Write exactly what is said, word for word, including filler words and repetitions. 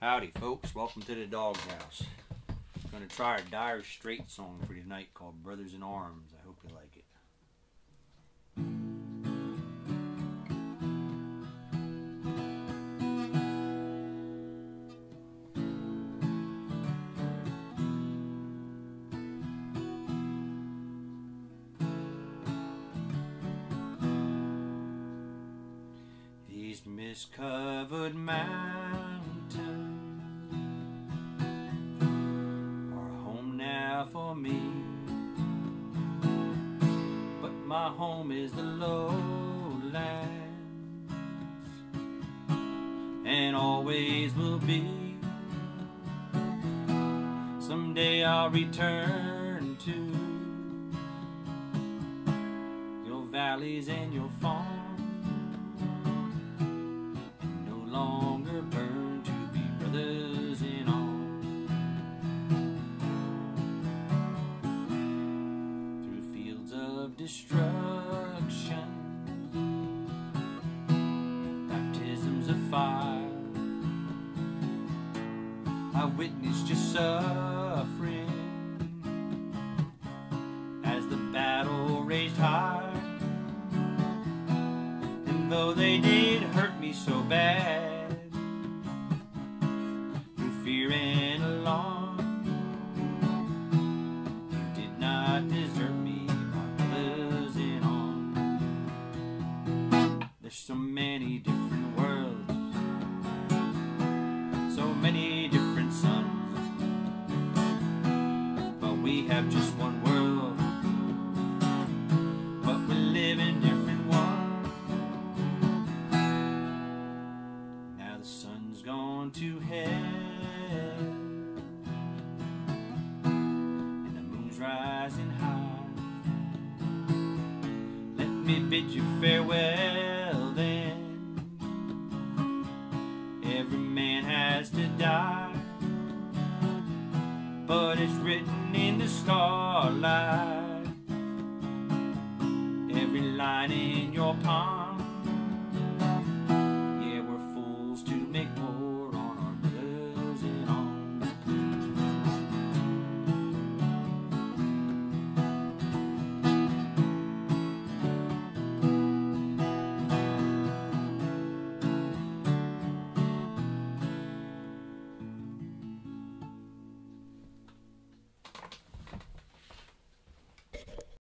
Howdy folks, welcome to the Doghouse. I'm going to try a Dire Straits song for tonight called Brothers in Arms. I hope you like it. These mist-covered mountains are home now for me, but my home is the lowlands, and always will be. Someday I'll return to your valleys and your farms, longer burn to be brothers in arms. Through fields of destruction, baptisms of fire, I've witnessed your suffering as the battle raged high. And though they did hurt me so bad, fear and alarm, you did not desert me, my brothers in arms. There's so many different worlds, so many different suns, but we have just one world, but we live in different ones. Now the sun's gone to hell, rising high. Let me bid you farewell then. Every man has to die, but it's written in the starlight. Every line in your palm